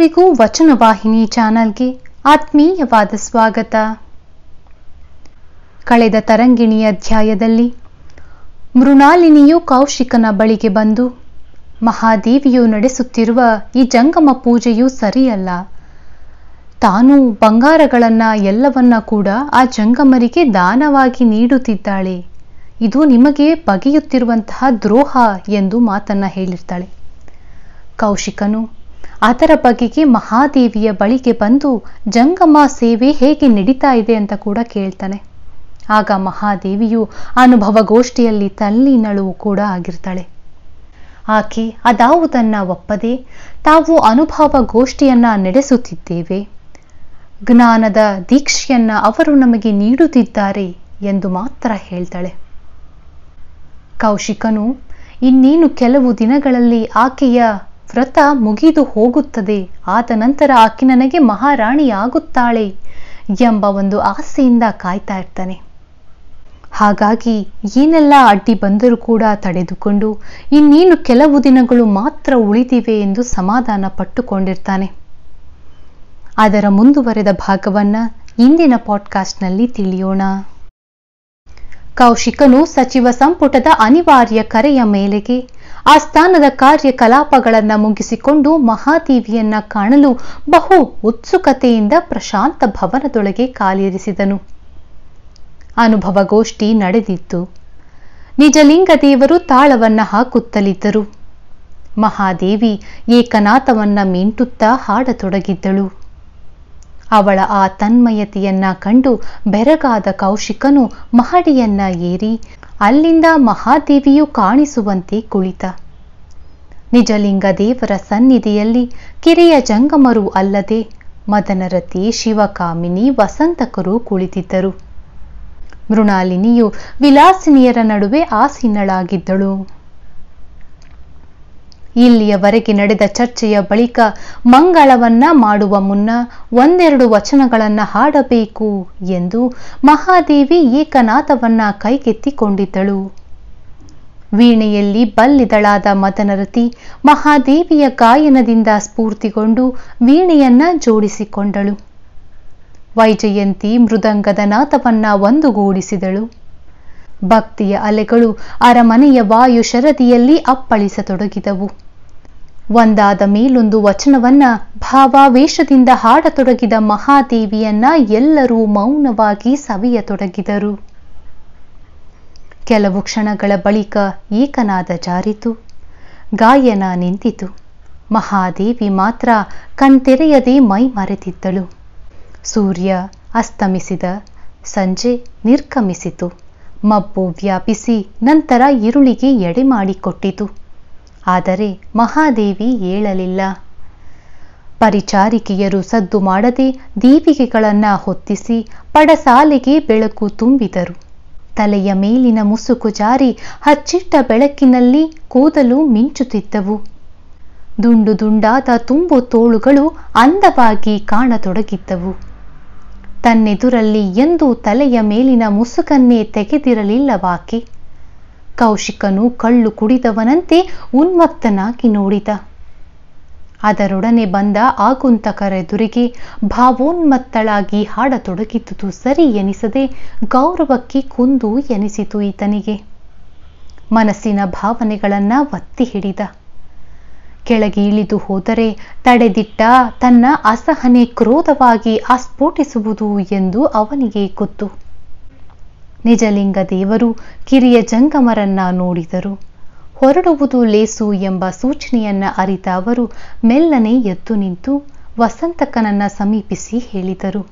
ಎಲ್ಲರಿಗೂ ವಚನವಾಹಿನಿ ಚಾನೆಲ್ಗೆ ಆತ್ಮೀಯವಾದ ಸ್ವಾಗತ. ಕಳೆದ ತರಂಗಿಣಿ ಅಧ್ಯಾಯದಲ್ಲಿ ಮೃಣಾಲಿನಿಯು ಕೌಶಿಕನ ಬಳಿಗೆ ಬಂದು, ಮಹಾದೇವಿಯು ನಡೆಸುತ್ತಿರುವ ಈ ಜಂಗಮ ಪೂಜೆಯು ಸರಿಯಲ್ಲ. ತಾನು ಬಂಗಾರಗಳನ್ನ ಎಲ್ಲವನ್ನ ಕೂಡ ಆ ಜಂಗಮರಿಗೆ ದಾನವಾಗಿ ನೀಡುತ್ತಿದ್ದಾಳೆ. ಇದು ನಿಮಗೆ ಬಗೆಯುತ್ತಿರುವಂತಹ ದ್ರೋಹ ಎಂದು ಮಾತನ್ನ ಹೇಳಿರ್ತಾಳೆ. ಕೌಶಿಕನು ಅದರ ಬಗೆಗೆ ಮಹಾದೇವಿಯ ಬಳಿಗೆ ಬಂದು ಜಂಗಮ ಸೇವೆ ಹೇಗೆ ನಡೀತಾ ಇದೆ ಅಂತ ಕೂಡ ಕೇಳ್ತಾನೆ. ಆಗ ಮಹಾದೇವಿಯು ಅನುಭವಗೋಷ್ಠಿಯಲ್ಲಿ ತಲ್ಲೀನಳು ಕೂಡ ಆಗಿರ್ತಾಳೆ. ಆಕೆ ಅದಾವುದನ್ನ ಒಪ್ಪದೆ, ತಾವು ಅನುಭವ ಗೋಷ್ಠಿಯನ್ನ ನಡೆಸುತ್ತಿದ್ದೇವೆ, ಜ್ಞಾನದ ದೀಕ್ಷೆಯನ್ನ ಅವರು ನಮಗೆ ನೀಡುತ್ತಿದ್ದಾರೆ ಎಂದು ಮಾತ್ರ ಹೇಳ್ತಾಳೆ. ಕೌಶಿಕನು ಇನ್ನೇನು ಕೆಲವು ದಿನಗಳಲ್ಲಿ ಆಕೆಯ ವ್ರತ ಮುಗಿದು ಹೋಗುತ್ತದೆ, ಆದ ನಂತರ ಆಕೆ ನನಗೆ ಮಹಾರಾಣಿಯಾಗುತ್ತಾಳೆ ಎಂಬ ಒಂದು ಆಸೆಯಿಂದ ಕಾಯ್ತಾ ಇರ್ತಾನೆ. ಹಾಗಾಗಿ ಏನೆಲ್ಲ ಅಡ್ಡಿ ಬಂದರೂ ಕೂಡ ತಡೆದುಕೊಂಡು ಇನ್ನೇನು ಕೆಲವು ದಿನಗಳು ಮಾತ್ರ ಉಳಿದಿವೆ ಎಂದು ಸಮಾಧಾನ ಪಟ್ಟುಕೊಂಡಿರ್ತಾನೆ. ಅದರ ಮುಂದುವರೆದ ಭಾಗವನ್ನ ಇಂದಿನ ಪಾಡ್ಕಾಸ್ಟ್ನಲ್ಲಿ ತಿಳಿಯೋಣ. ಕೌಶಿಕನು ಸಚಿವ ಸಂಪುಟದ ಅನಿವಾರ್ಯ ಕರೆಯ ಮೇಲೆಗೆ ಆಸ್ಥಾನದ ಕಾರ್ಯಕಲಾಪಗಳನ್ನು ಮುಗಿಸಿಕೊಂಡು ಮಹಾದೇವಿಯನ್ನ ಕಾಣಲು ಬಹು ಉತ್ಸುಕತೆಯಿಂದ ಪ್ರಶಾಂತ ಭವನದೊಳಗೆ ಕಾಲಿರಿಸಿದನು. ಅನುಭವಗೋಷ್ಠಿ ನಡೆದಿತ್ತು. ನಿಜಲಿಂಗ ದೇವರು ತಾಳವನ್ನ ಹಾಕುತ್ತಲಿದ್ದರು. ಮಹಾದೇವಿ ಏಕನಾಥವನ್ನ ಮಿಂಟುತ್ತಾ ಹಾಡತೊಡಗಿದ್ದಳು. ಅವಳ ಆ ತನ್ಮಯತೆಯನ್ನ ಕಂಡು ಬೆರಗಾದ ಕೌಶಿಕನು ಮಹಡಿಯನ್ನ ಏರಿ ಅಲ್ಲಿಂದ ಮಹಾದೇವಿಯು ಕಾಣಿಸುವಂತೆ ಕುಳಿತ. ನಿಜಲಿಂಗ ದೇವರ ಸನ್ನಿಧಿಯಲ್ಲಿ ಕಿರಿಯ ಜಂಗಮರು ಅಲ್ಲದೆ ಮದನರತಿ, ಶಿವಕಾಮಿನಿ, ವಸಂತಕರು ಕುಳಿತಿದ್ದರು. ಮೃಣಾಲಿನಿಯು ವಿಲಾಸಿನಿಯರ ನಡುವೆ ಆಸೀನಳಾಗಿದ್ದಳು. ಇಲ್ಲಿಯವರೆಗೆ ನಡೆದ ಚರ್ಚೆಯ ಬಳಿಕ ಮಂಗಳವನ್ನ ಮಾಡುವ ಮುನ್ನ ಒಂದೆರಡು ವಚನಗಳನ್ನ ಹಾಡಬೇಕು ಎಂದು ಮಹಾದೇವಿ ಏಕನಾಥವನ್ನ ಕೈಗೆತ್ತಿಕೊಂಡಿದ್ದಳು. ವೀಣೆಯಲ್ಲಿ ಬಲ್ಲಿದಳಾದ ಮದನರತಿ ಮಹಾದೇವಿಯ ಗಾಯನದಿಂದ ಸ್ಫೂರ್ತಿಗೊಂಡು ವೀಣೆಯನ್ನ ಜೋಡಿಸಿಕೊಂಡಳು. ವೈಜಯಂತಿ ಮೃದಂಗದ ನಾದವನ್ನ ಒಂದುಗೂಡಿಸಿದಳು. ಭಕ್ತಿಯ ಅಲೆಗಳು ಅರಮನೆಯ ವಾಯು ಶರದಿಯಲ್ಲಿ ಅಪ್ಪಳಿಸತೊಡಗಿದವು. ಒಂದಾದ ಮೇಲೊಂದು ವಚನವನ್ನ ಭಾವಾವೇಶದಿಂದ ಹಾಡತೊಡಗಿದ ಮಹಾದೇವಿಯನ್ನ ಎಲ್ಲರೂ ಮೌನವಾಗಿ ಸವಿಯತೊಡಗಿದರು. ಕೆಲವು ಕ್ಷಣಗಳ ಬಳಿಕ ಏಕನಾದ ಜಾರಿತು, ಗಾಯನ ನಿಂತಿತು. ಮಹಾದೇವಿ ಮಾತ್ರ ಕಣ್ತೆರೆಯದೆ ಮೈ ಮರೆತಿದ್ದಳು. ಸೂರ್ಯ ಅಸ್ತಮಿಸಿದ, ಸಂಜೆ ನಿರ್ಗಮಿಸಿತು. ಮಬ್ಬು ವ್ಯಾಪಿಸಿ ನಂತರ ഇരുಳಿಗೆ ಎಡೆ ಮಾಡಿಕೊಟ್ಟಿತು. ಆದರೆ ಮಹಾದೇವಿ ಏಳಲಿಲ್ಲ. ಪರಿಚಾರಿಕೆಯರು ಸದ್ದು ಮಾಡದೆ ದೀಪಿಗೆಗಳನ್ನ ಹೊತ್ತಿಸಿ ಪಡಸಾಲೆಗೆ ಬೆಳಕು ತುಂಬಿದರು. ತಲೆಯ ಮೇಲಿನ ಮುಸುಕು ಜಾರಿ ಹಚ್ಚಿಟ್ಟ ಬೆಳಕಿನಲ್ಲಿ ಕೂದಲು ಮಿಂಚುತ್ತಿದ್ದವು. ದುಂಡು ದುಂಡಾದ ತುಂಬು ತೋಳುಗಳು ಅಂದವಾಗಿ ಕಾಣತೊಡಗಿದ್ದವು. ತನ್ನೆದುರಲ್ಲಿ ಎಂದೂ ತಲೆಯ ಮೇಲಿನ ಮುಸುಕನ್ನೇ ತೆಗೆದಿರಲಿಲ್ಲವಾಕೆ. ಕೌಶಿಕನು ಕಳ್ಳು ಕುಡಿದವನಂತೆ ಉನ್ಮತ್ತನಾಗಿ ನೋಡಿದ. ಅದರೊಡನೆ ಬಂದ ಆಗುಂತಕರೆದುರಿಗೆ ಭಾವೋನ್ಮತ್ತಳಾಗಿ ಹಾಡತೊಡಗಿದ್ದುದು ಸರಿ ಎನಿಸದೆ ಗೌರವಕ್ಕೆ ಕುಂದು ಎನಿಸಿತು ಈತನಿಗೆ. ಮನಸ್ಸಿನ ಭಾವನೆಗಳನ್ನ ಒತ್ತಿ ಹಿಡಿದ. ಕೆಳಗೆ ಇಳಿದು ಹೋದರೆ ತಡೆದಿಟ್ಟ ತನ್ನ ಅಸಹನೆ ಕ್ರೋಧವಾಗಿ ಆಸ್ಫೋಟಿಸುವುದು ಎಂದು ಅವನಿಗೆ ಗೊತ್ತು. ನಿಜಲಿಂಗ ದೇವರು ಕಿರಿಯ ಜಂಗಮರನ್ನ ನೋಡಿದರು. ಹೊರಡುವುದು ಲೇಸು ಎಂಬ ಸೂಚನೆಯನ್ನ ಅರಿತ ಅವರು ಮೆಲ್ಲನೆ ಎದ್ದು ನಿಂತು ವಸಂತಕನನ್ನ ಸಮೀಪಿಸಿ ಹೇಳಿದರು,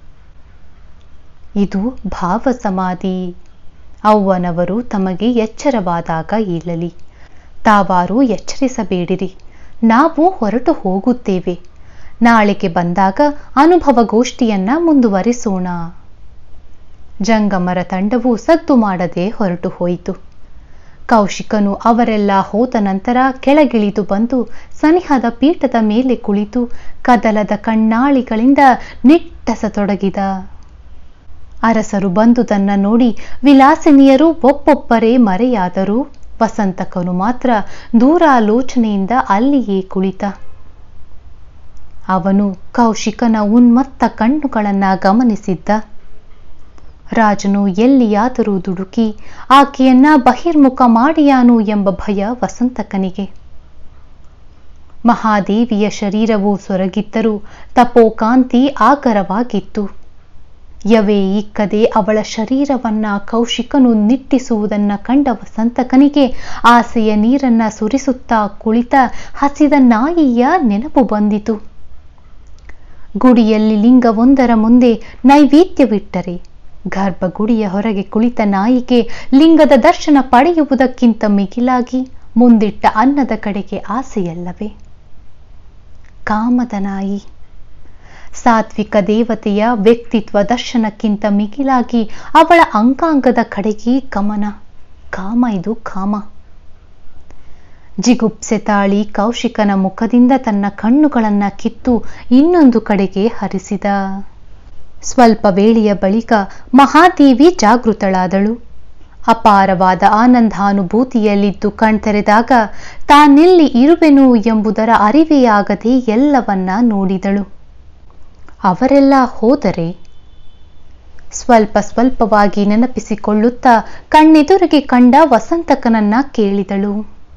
ಇದು ಭಾವ ಸಮಾಧಿ. ಅವ್ವನವರು ತಮಗೆ ಎಚ್ಚರವಾದಾಗ ಏಳಲಿ. ತಾವಾರು ಎಚ್ಚರಿಸಬೇಡಿರಿ. ನಾವು ಹೊರಟು ಹೋಗುತ್ತೇವೆ. ನಾಳೆಗೆ ಬಂದಾಗ ಅನುಭವಗೋಷ್ಠಿಯನ್ನ ಮುಂದುವರಿಸೋಣ. ಜಂಗಮರ ತಂಡವು ಸದ್ದು ಮಾಡದೆ ಹೊರಟು ಹೋಯಿತು. ಕೌಶಿಕನು ಅವರೆಲ್ಲ ಹೋದ ನಂತರ ಕೆಳಗಿಳಿದು ಬಂದು ಸನಿಹದ ಪೀಠದ ಮೇಲೆ ಕುಳಿತು ಕದಲದ ಕಣ್ಣಾಳಿಗಳಿಂದ ನಿಟ್ಟಸತೊಡಗಿದ. ಅರಸರು ಬಂದುದನ್ನ ನೋಡಿ ವಿಲಾಸಿನಿಯರು ಒಬ್ಬೊಬ್ಬರೇ ಮರೆಯಾದರು. ವಸಂತಕನು ಮಾತ್ರ ದೂರಾಲೋಚನೆಯಿಂದ ಅಲ್ಲಿಯೇ ಕುಳಿತ. ಅವನು ಕೌಶಿಕನ ಉನ್ಮತ್ತ ಕಣ್ಣುಗಳನ್ನ ಗಮನಿಸಿದ್ದ. ರಾಜನು ಎಲ್ಲಿಯಾದರೂ ದುಡುಕಿ ಆಕೆಯನ್ನ ಬಹಿರ್ಮುಖ ಮಾಡಿಯಾನು ಎಂಬ ಭಯ ವಸಂತಕನಿಗೆ. ಮಹಾದೇವಿಯ ಶರೀರವು ಸೊರಗಿದ್ದರೂ ತಪೋಕಾಂತಿ ಆಗರವಾಗಿತ್ತು. ಯವೇ ಇಕ್ಕದೆ ಅವಳ ಶರೀರವನ್ನ ಕೌಶಿಕನು ನಿಟ್ಟಿಸುವುದನ್ನ ಕಂಡ ವಸಂತಕನಿಗೆ ಆಸೆಯ ನೀರನ್ನ ಸುರಿಸುತ್ತಾ ಕುಳಿತ ಹಸಿದ ನಾಯಿಯ ನೆನಪು ಬಂದಿತು. ಗುಡಿಯಲ್ಲಿ ಲಿಂಗವೊಂದರ ಮುಂದೆ ನೈವೇದ್ಯವಿಟ್ಟರೆ ಗರ್ಭಗುಡಿಯ ಹೊರಗೆ ಕುಳಿತ ನಾಯಿಗೆ ಲಿಂಗದ ದರ್ಶನ ಪಡೆಯುವುದಕ್ಕಿಂತ ಮಿಗಿಲಾಗಿ ಮುಂದಿಟ್ಟ ಅನ್ನದ ಕಡೆಗೆ ಆಸೆಯಲ್ಲವೇ? ಕಾಮದ ನಾಯಿ. ಸಾತ್ವಿಕ ದೇವತೆಯ ವ್ಯಕ್ತಿತ್ವ ದರ್ಶನಕ್ಕಿಂತ ಮಿಗಿಲಾಗಿ ಅವಳ ಅಂಗಾಂಗದ ಕಡೆಗೆ ಗಮನ. ಕಾಮ, ಇದು ಕಾಮ. ಜಿಗುಪ್ಸೆ ತಾಳಿ ಕೌಶಿಕನ ಮುಖದಿಂದ ತನ್ನ ಕಣ್ಣುಗಳನ್ನ ಕಿತ್ತು ಇನ್ನೊಂದು ಕಡೆಗೆ ಹರಿಸಿದ. ಸ್ವಲ್ಪ ವೇಳೆಯ ಬಳಿಕ ಮಹಾದೇವಿ ಜಾಗೃತಳಾದಳು. ಅಪಾರವಾದ ಆನಂದಾನುಭೂತಿಯಲ್ಲಿದ್ದು ಕಣ್ತೆರೆದಾಗ ತಾನೆಲ್ಲಿ ಇರುವೆನು ಎಂಬುದರ ಅರಿವೇ ಆಗದೆ ಎಲ್ಲವನ್ನ ನೋಡಿದಳು. ಅವರೆಲ್ಲ ಹೋದರೆ? ಸ್ವಲ್ಪ ಸ್ವಲ್ಪವಾಗಿ ನೆನಪಿಸಿಕೊಳ್ಳುತ್ತಾ ಕಣ್ಣೆದುರಿಗೆ ಕಂಡ ವಸಂತಕನನ್ನ ಕೇಳಿದಳು.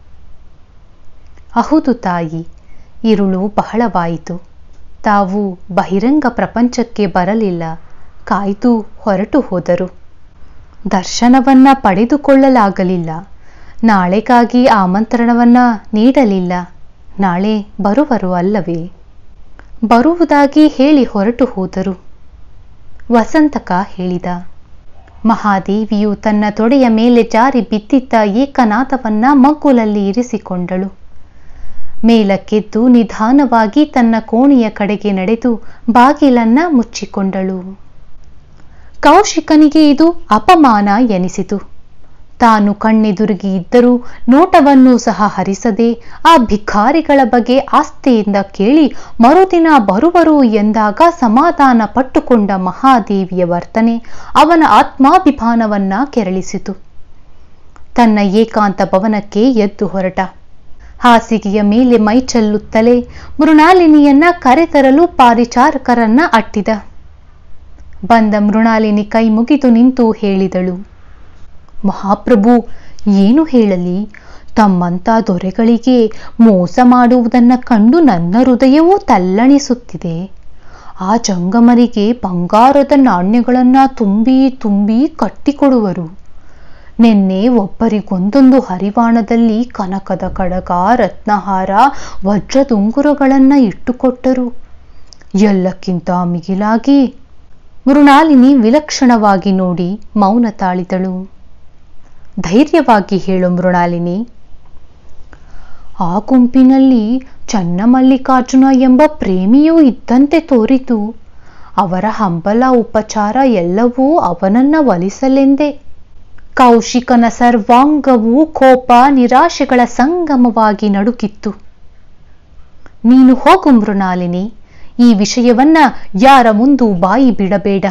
ಹೌದು ತಾಯಿ, ಇರುಳು ಬಹಳವಾಯಿತು. ತಾವು ಬಹಿರಂಗ ಪ್ರಪಂಚಕ್ಕೆ ಬರಲಿಲ್ಲ, ಕಾಯ್ದು ಹೊರಟು ಹೋದರು. ದರ್ಶನವನ್ನ ಪಡೆದುಕೊಳ್ಳಲಾಗಲಿಲ್ಲ. ನಾಳೆಗಾಗಿ ಆಮಂತ್ರಣವನ್ನ ನೀಡಲಿಲ್ಲ. ನಾಳೆ ಬರುವರು ಅಲ್ಲವೇ? ಬರುವುದಾಗಿ ಹೇಳಿ ಹೊರಟು ಹೋದರು. ವಸಂತಕ ಹೇಳಿದ. ಮಹಾದೇವಿಯು ತನ್ನ ತೊಡೆಯ ಮೇಲೆ ಜಾರಿ ಬಿದ್ದಿದ್ದ ಏಕನಾಥವನ್ನ ಮಗ್ಗುಲಲ್ಲಿ ಇರಿಸಿಕೊಂಡಳು. ಮೇಲಕ್ಕೆದ್ದು ನಿಧಾನವಾಗಿ ತನ್ನ ಕೋಣೆಯ ಕಡೆಗೆ ನಡೆದು ಬಾಗಿಲನ್ನ ಮುಚ್ಚಿಕೊಂಡಳು. ಕೌಶಿಕನಿಗೆ ಇದು ಅಪಮಾನ ಎನಿಸಿತು. ತಾನು ಕಣ್ಣೆದುರಿಗೆ ಇದ್ದರೂ ನೋಟವನ್ನು ಸಹ ಹರಿಸದೆ ಆ ಭಿಕಾರಿಗಳ ಬಗ್ಗೆ ಆಸ್ಥೆಯಿಂದ ಕೇಳಿ ಮರುದಿನ ಬರುವರು ಎಂದಾಗ ಸಮಾಧಾನ ಪಟ್ಟುಕೊಂಡ ಮಹಾದೇವಿಯ ವರ್ತನೆ ಅವನ ಆತ್ಮಾಭಿಮಾನವನ್ನ ಕೆರಳಿಸಿತು. ತನ್ನ ಏಕಾಂತ ಭವನಕ್ಕೆ ಎದ್ದು ಹೊರಟ. ಹಾಸಿಗೆಯ ಮೇಲೆ ಮೈಚೆಲ್ಲುತ್ತಲೇ ಮೃಣಾಲಿನಿಯನ್ನ ಕರೆತರಲು ಪಾರಿಚಾರಕರನ್ನ ಅಟ್ಟಿದ. ಬಂದ ಮೃಣಾಲಿನಿ ಕೈ ಮುಗಿದು ನಿಂತು ಹೇಳಿದಳು, ಮಹಾಪ್ರಭು, ಏನು ಹೇಳಲಿ? ತಮ್ಮಂತ ದೊರೆಗಳಿಗೆ ಮೋಸ ಮಾಡುವುದನ್ನ ಕಂಡು ನನ್ನ ಹೃದಯವೂ ತಲ್ಲಣಿಸುತ್ತಿದೆ. ಆ ಜಂಗಮರಿಗೆ ಬಂಗಾರದ ನಾಣ್ಯಗಳನ್ನ ತುಂಬಿ ತುಂಬಿ ಕಟ್ಟಿಕೊಡುವರು. ನಿನ್ನೆ ಒಬ್ಬರಿಗೊಂದೊಂದು ಹರಿವಾಣದಲ್ಲಿ ಕನಕದ ಕಡಗ, ರತ್ನಹಾರ, ವಜ್ರದುಂಗುರಗಳನ್ನ ಇಟ್ಟುಕೊಟ್ಟರು. ಎಲ್ಲಕ್ಕಿಂತ ಮಿಗಿಲಾಗಿ ಮೃಣಾಲಿನಿ ವಿಲಕ್ಷಣವಾಗಿ ನೋಡಿ ಮೌನ ತಾಳಿದಳು. ಧೈರ್ಯವಾಗಿ ಹೇಳು ಮೃಣಾಲಿನಿ. ಆ ಗುಂಪಿನಲ್ಲಿ ಚನ್ನಮಲ್ಲಿಕಾರ್ಜುನ ಎಂಬ ಪ್ರೇಮಿಯೂ ಇದ್ದಂತೆ ತೋರಿತು. ಅವರ ಹಂಬಲ ಉಪಚಾರ ಎಲ್ಲವೂ ಅವನನ್ನ ಒಲಿಸಲೆಂದೇ. ಕೌಶಿಕನ ಸರ್ವಾಂಗವೂ ಕೋಪ ನಿರಾಶೆಗಳ ಸಂಗಮವಾಗಿ ನಡುಕಿತ್ತು. ನೀನು ಹೋಗು ಮೃಣಾಲಿನಿ, ಈ ವಿಷಯವನ್ನ ಯಾರ ಮುಂದೂ ಬಾಯಿ ಬಿಡಬೇಡ.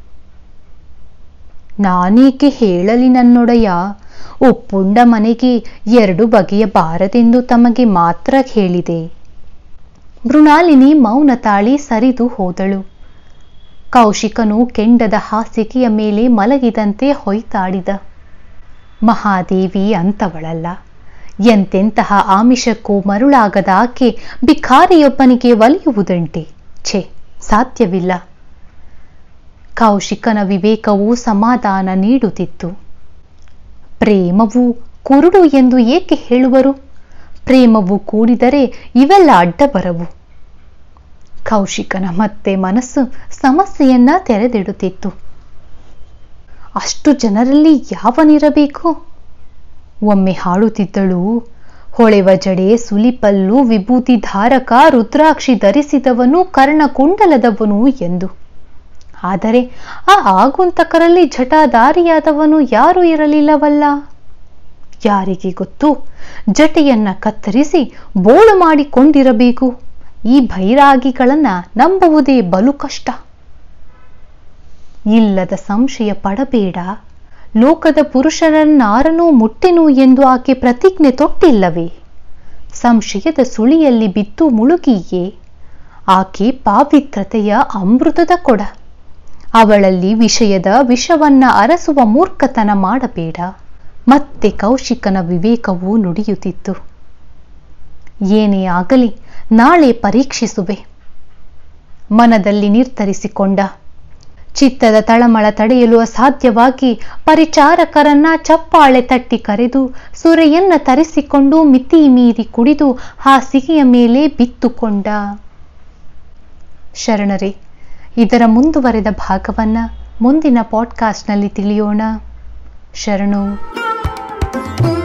ನಾನೇಕೆ ಹೇಳಲಿ ನನ್ನೊಡೆಯ? ಒಪ್ಪುಂಡ ಮನೆಗೆ 2 ಬಗೆಯ ಬಾರದೆಂದು ತಮಗೆ ಮಾತ್ರ ಹೇಳಿದೆ. ಮೃಣಾಲಿನಿ ಮೌನ ತಾಳಿ ಸರಿದು ಹೋದಳು. ಕೌಶಿಕನು ಕೆಂಡದ ಹಾಸಿಗೆಯ ಮೇಲೆ ಮಲಗಿದಂತೆ ಹೊಯ್ತಾಡಿದ. ಮಹಾದೇವಿ ಅಂತವಳಲ್ಲ. ಎಂತೆಂತಹ ಆಮಿಷಕ್ಕೂ ಮರುಳಾಗದ ಆಕೆ ಭಿಕಾರಿಯೊಬ್ಬನಿಗೆ ಒಲಿಯುವುದಂಟೆ? ಛೆ, ಸಾಧ್ಯವಿಲ್ಲ. ಕೌಶಿಕನ ವಿವೇಕವು ಸಮಾಧಾನ ನೀಡುತ್ತಿತ್ತು. ಪ್ರೇಮವು ಕುರುಡು ಎಂದು ಏಕೆ ಹೇಳುವರು? ಪ್ರೇಮವು ಕೂಡಿದರೆ ಇವೆಲ್ಲ ಅಡ್ಡ ಬರವು. ಕೌಶಿಕನ ಮತ್ತೆ ಮನಸ್ಸು ಸಮಸ್ಯೆಯನ್ನ ತೆರೆದಿಡುತ್ತಿತ್ತು. ಅಷ್ಟು ಜನರಲ್ಲಿ ಯಾವನಿರಬೇಕು? ಒಮ್ಮೆ ಹಾಡುತ್ತಿದ್ದಳು, ಹೊಳೆವ ಜಡೆ, ಸುಲಿಪಲ್ಲು, ವಿಭೂತಿ ಧಾರಕ, ರುದ್ರಾಕ್ಷಿ ಧರಿಸಿದವನು, ಕರ್ಣಕುಂಡಲದವನು ಎಂದು. ಆದರೆ ಆ ಆಗುಂತಕರಲ್ಲಿ ಜಟಾಧಾರಿಯಾದವನು ಯಾರೂ ಇರಲಿಲ್ಲವಲ್ಲ. ಯಾರಿಗೆ ಗೊತ್ತು? ಜಟೆಯನ್ನ ಕತ್ತರಿಸಿ ಬೋಳು ಮಾಡಿಕೊಂಡಿರಬೇಕು. ಈ ಭೈರಾಗಿಗಳನ್ನ ನಂಬುವುದೇ ಬಲು ಕಷ್ಟ. ಇಲ್ಲದ ಸಂಶಯ ಪಡಬೇಡ. ಲೋಕದ ಪುರುಷರನ್ನಾರನೂ ಮುಟ್ಟೆನು ಎಂದು ಆಕೆ ಪ್ರತಿಜ್ಞೆ ತೊಟ್ಟಿಲ್ಲವೇ? ಸಂಶಯದ ಸುಳಿಯಲ್ಲಿ ಬಿದ್ದು ಮುಳುಗಿಯೇ ಆಕೆ ಪಾವಿತ್ರತೆಯ ಅಮೃತದ ಕೊಡ. ಅವಳಲ್ಲಿ ವಿಷಯದ ವಿಷವನ್ನ ಅರಸುವ ಮೂರ್ಖತನ ಮಾಡಬೇಡ. ಮತ್ತೆ ಕೌಶಿಕನ ವಿವೇಕವು ನುಡಿಯುತ್ತಿತ್ತು. ಏನೇ ಆಗಲಿ ನಾಳೆ ಪರೀಕ್ಷಿಸುವೆ. ಮನದಲ್ಲಿ ನಿರ್ಧರಿಸಿಕೊಂಡ. ಚಿತ್ತದ ತಳಮಳ ತಡೆಯಲು ಅಸಾಧ್ಯವಾಗಿ ಪರಿಚಾರಕರನ್ನ ಚಪ್ಪಾಳೆ ತಟ್ಟಿ ಕರೆದು ಸುರೆಯನ್ನ ತರಿಸಿಕೊಂಡು ಮಿತಿ ಮೀರಿ ಕುಡಿದು ಹಾಸಿಗೆಯ ಮೇಲೆ ಬಿತ್ತುಕೊಂಡ. ಶರಣರೇ, ಇದರ ಮುಂದುವರೆದ ಭಾಗವನ್ನ ಮುಂದಿನ ಪಾಡ್ಕಾಸ್ಟ್ನಲ್ಲಿ ತಿಳಿಯೋಣ. ಶರಣು.